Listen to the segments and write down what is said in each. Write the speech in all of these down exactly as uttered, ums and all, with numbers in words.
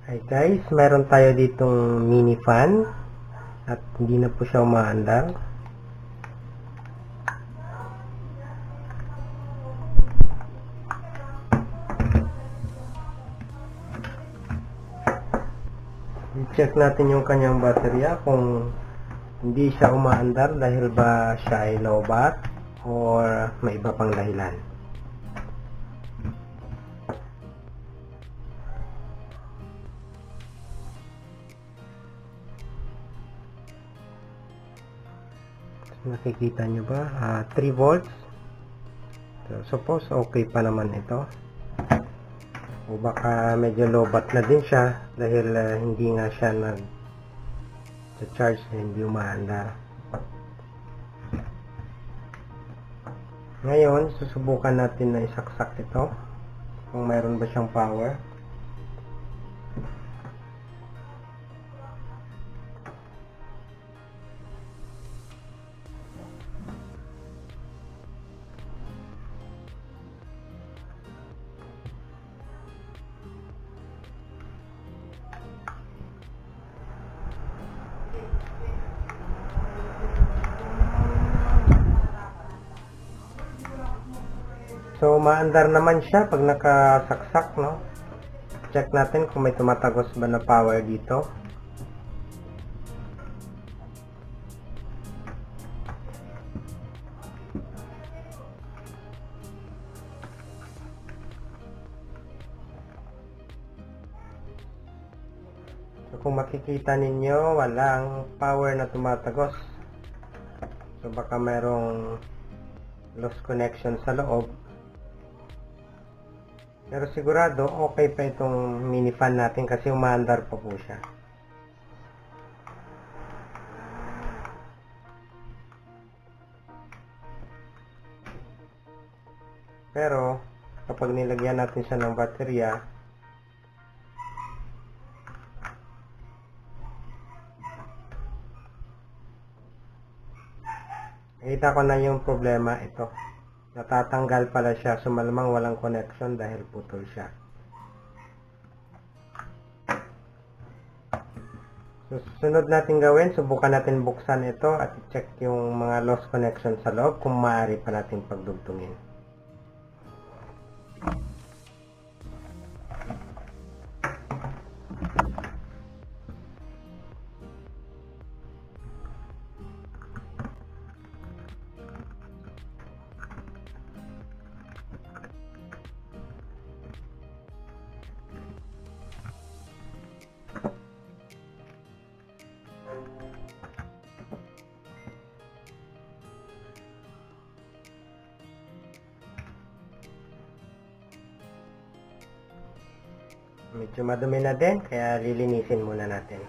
Hi guys, meron tayo ditong mini fan at hindi na po siya umaandar. I-check natin yung kanyang baterya kung hindi siya umaandar dahil ba siya ay low bat or may iba pang dahilan. Nakikita nyo ba? Uh, three volts. So, suppose okay pa naman ito. O baka medyo low bat na din siya dahil uh, hindi nga siya nag charge, hindi umaandar. Ngayon, susubukan natin na isaksak ito kung mayroon ba siyang power. So, maandar naman siya pag nakasaksak, no? Check natin kung may tumatagos ba na power dito. So, kung makikita ninyo, walang power na tumatagos. So, baka mayroong lost connection sa loob. Pero sigurado, okay pa itong mini fan natin kasi umaandar pa po siya. Pero, kapag nilagyan natin siya ng baterya, nakita ko na yung problema ito. Natatanggal pala siya, so malamang walang connection dahil putol siya. So, susunod natin gawin, subukan natin buksan ito at i-check yung mga lost connection sa loob kung maaari pa natin pagdugtungin. Medyo madumi na din, kaya lilinisin muna natin.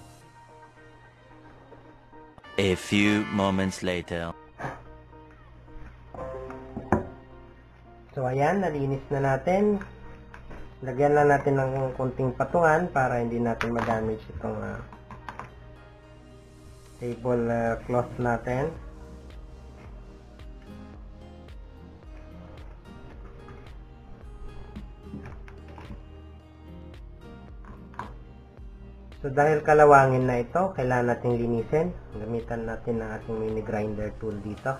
A few moments later. So ayan, nalinis na natin. Lagyan lang natin ng konting patungan para hindi natin ma-damage itong uh, table uh, cloth natin. So dahil kalawangin na ito, kailangan natin linisin. Gamitan natin ng ating mini grinder tool dito.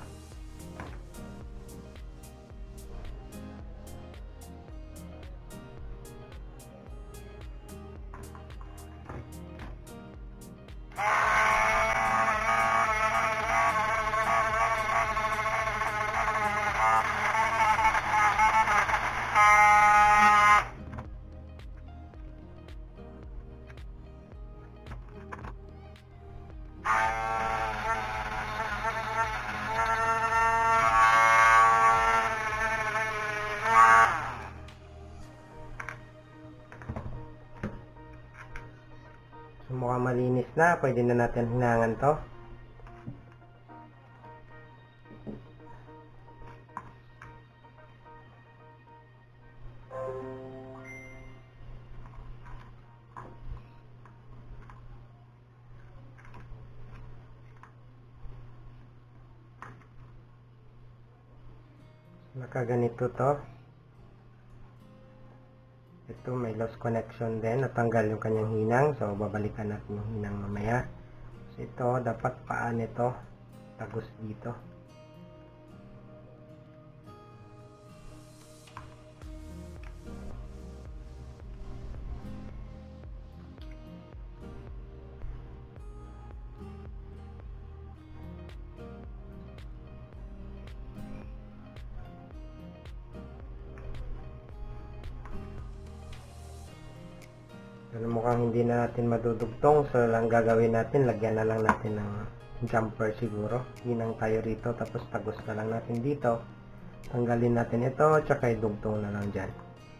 So, mukhang malinis na. Pwede na natin hinangan to. Nakaganito to. Ito may lost connection din, natanggal yung kanyang hinang, so babalikan natin yung hinang mamaya. So ito dapat paa nito tagos dito. Pero mukhang hindi na natin madudugtong, so lang gagawin natin, lagyan na lang natin ng jumper siguro. Hinang tayo rito, tapos tagos na lang natin dito. Tanggalin natin ito, tsaka idugtong na lang dyan.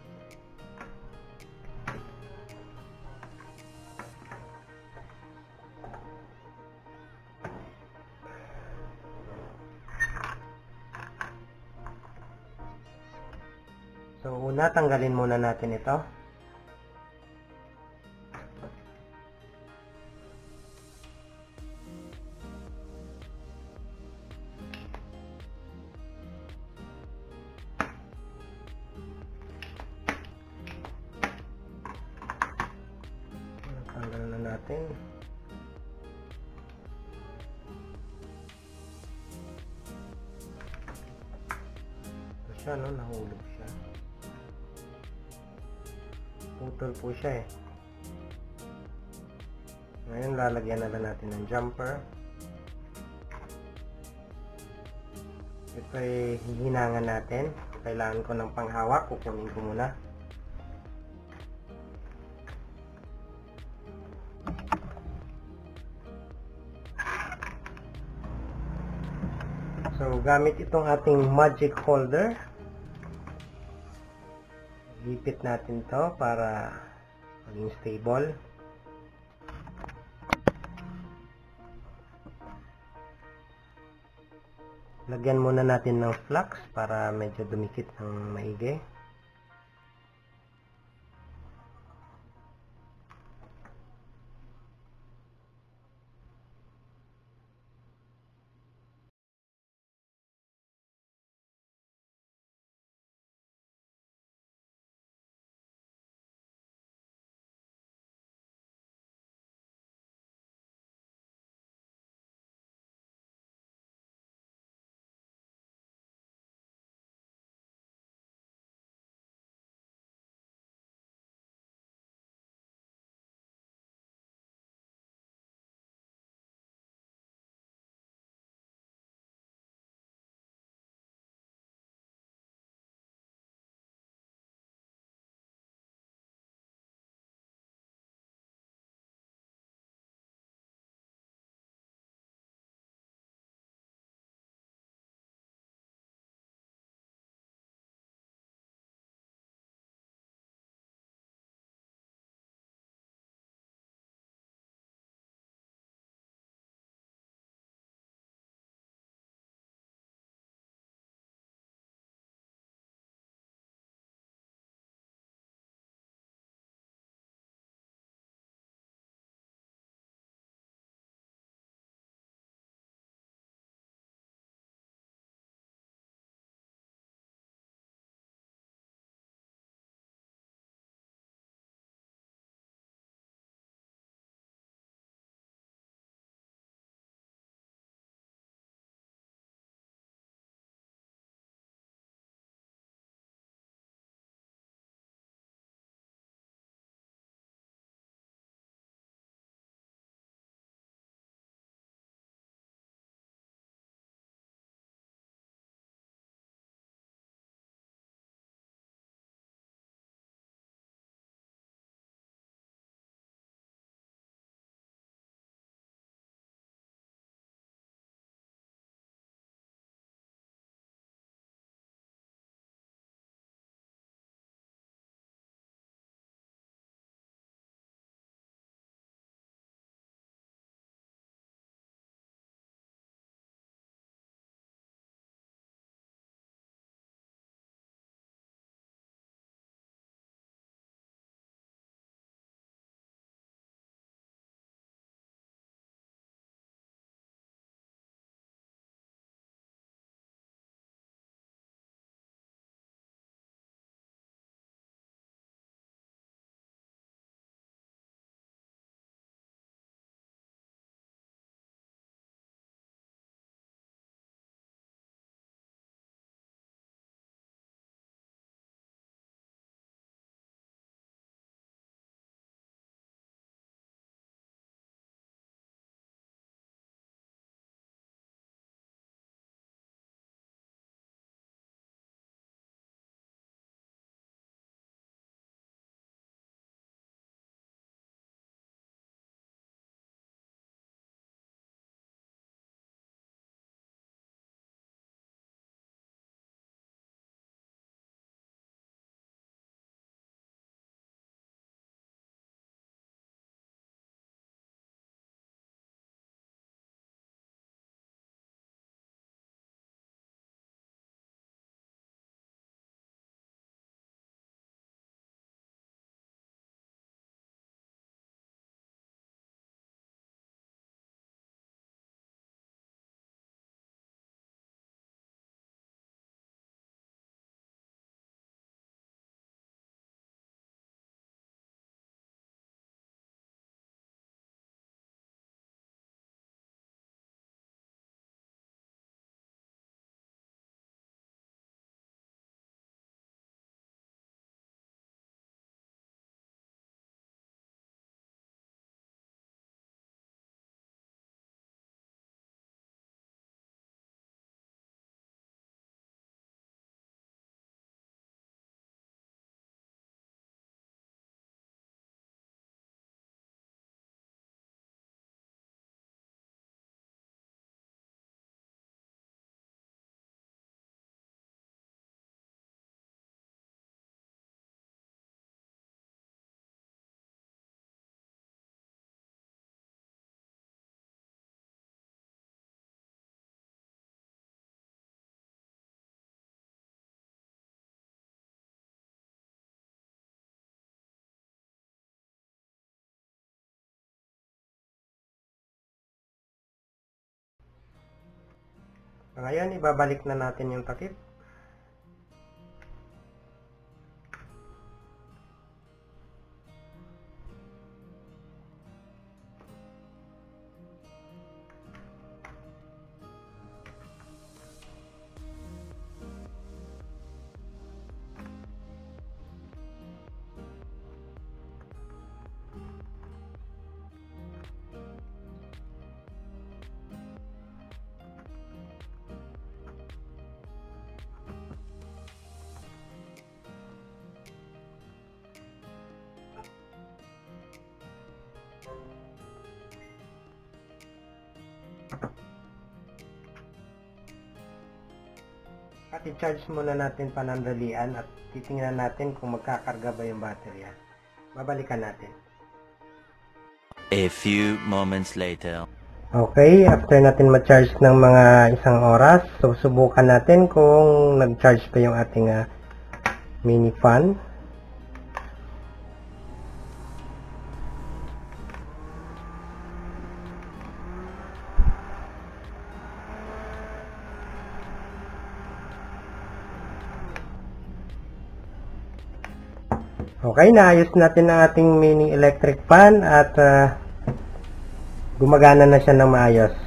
So una, tanggalin muna natin ito. Tanggal na natin. Ito siya, no? Nahulog siya. Putol po siya eh. Ngayon lalagyan na lang natin ng jumper. Ito ay hihinangan natin. Kailangan ko ng panghawak, kukunin ko muna. So gamit itong ating magic holder, ipit natin to para maging stable. Lagyan muna natin ng flux para medyo dumikit ng maigi. Ngayon, ibabalik na natin yung takip. At i-charge muna natin panandalian at titingnan natin kung magkakarga ba yung baterya. Babalikan natin. A few moments later. Okay, after natin ma-charge ng mga isang oras, susubukan natin kung nag-charge pa yung ating uh, mini fan. Okay, naayos natin ang ating mini electric fan at uh, gumagana na siya ng maayos.